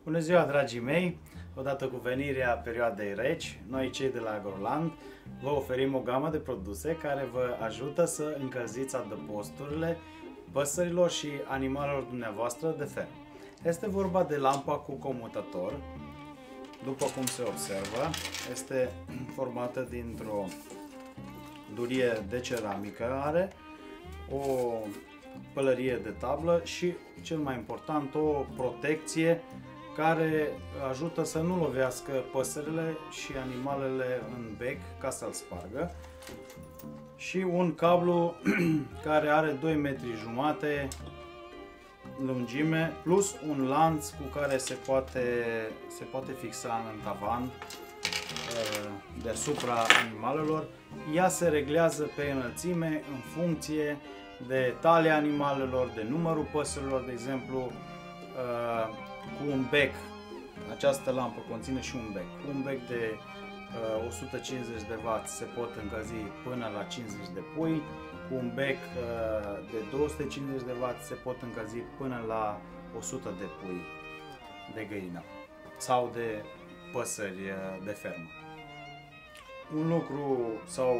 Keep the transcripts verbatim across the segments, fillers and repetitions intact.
Bună ziua, dragii mei! Odată cu venirea perioadei reci, noi cei de la Agroland vă oferim o gamă de produse care vă ajută să încălziți adăposturile păsărilor și animalelor dumneavoastră de fermă. Este vorba de lampa cu comutator. După cum se observă, este formată dintr-o durie de ceramică, are o pălărie de tablă și, cel mai important, o protecție care ajută să nu lovească păsările și animalele în bec ca să-l spargă, și un cablu care are doi metri jumate lungime plus un lanț cu care se poate, se poate fixa în tavan deasupra animalelor. Ea se reglează pe înălțime în funcție de talia animalelor, de numărul păsărilor, de exemplu, cu un bec. Această lampă conține și un bec. Cu un bec de o sută cincizeci de watt se pot încălzi până la cincizeci de pui. Cu un bec de două sute cincizeci de watt se pot încălzi până la o sută de pui de găină sau de păsări de fermă. Un lucru sau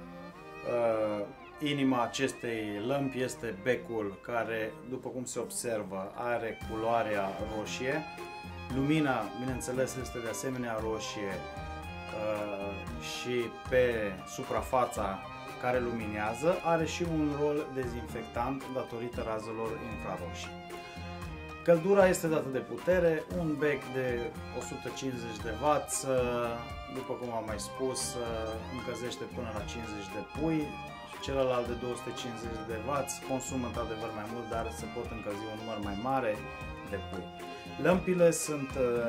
uh, inima acestei lămpi este becul, care, după cum se observă, are culoarea roșie. Lumina, bineînțeles, este de asemenea roșie uh, și pe suprafața care luminează are și un rol dezinfectant datorită razelor infraroșii. Căldura este dată de putere, un bec de o sută cincizeci de watt, după cum am mai spus, încălzește până la cincizeci de pui. Celălalt de două sute cincizeci de watt consumă într-adevăr mai mult, dar se pot încălzi un număr mai mare de pui. Lămpile sunt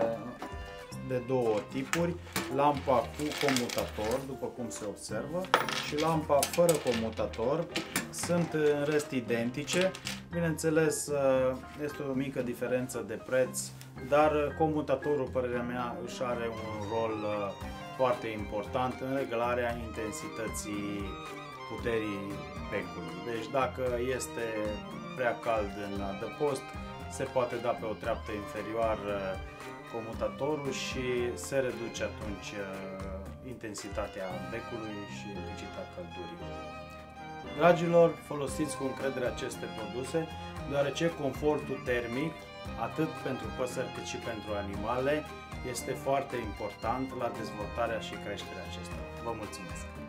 de două tipuri: lampa cu comutator, după cum se observă, și lampa fără comutator. Sunt în rest identice. Bineînțeles, este o mică diferență de preț, dar comutatorul, părerea mea, își are un rol foarte important în reglarea intensității puterii becului. Deci dacă este prea cald în adăpost, se poate da pe o treaptă inferioară comutatorul și se reduce atunci intensitatea becului și implicita căldurii. Dragilor, folosiți cu încredere aceste produse, deoarece confortul termic, atât pentru păsări cât și pentru animale, este foarte important la dezvoltarea și creșterea acestora. Vă mulțumesc!